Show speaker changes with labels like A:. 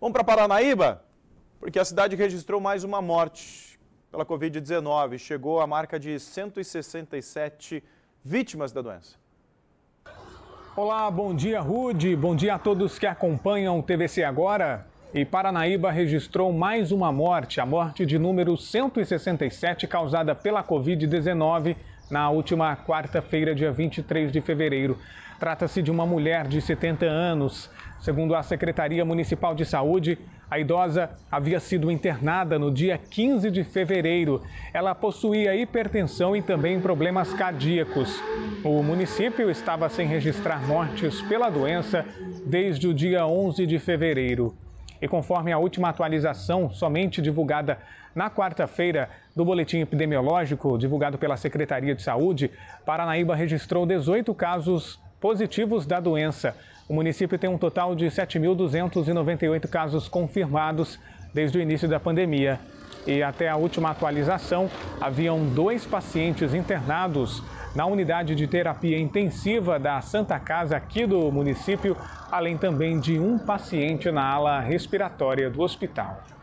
A: Vamos para Paranaíba? Porque a cidade registrou mais uma morte pela Covid-19. Chegou à marca de 167 vítimas da doença.
B: Olá, bom dia, Rude. Bom dia a todos que acompanham o TVC Agora. E Paranaíba registrou mais uma morte, a morte de número 167, causada pela Covid-19 na última quarta-feira, dia 23 de fevereiro. Trata-se de uma mulher de 70 anos. Segundo a Secretaria Municipal de Saúde, a idosa havia sido internada no dia 15 de fevereiro. Ela possuía hipertensão e também problemas cardíacos. O município estava sem registrar mortes pela doença desde o dia 11 de fevereiro. E conforme a última atualização, somente divulgada na quarta-feira, do boletim epidemiológico divulgado pela Secretaria de Saúde, Paranaíba registrou 18 casos positivos da doença. O município tem um total de 7.298 casos confirmados desde o início da pandemia. E até a última atualização, haviam 2 pacientes internados na unidade de terapia intensiva da Santa Casa aqui do município, além também de um paciente na ala respiratória do hospital.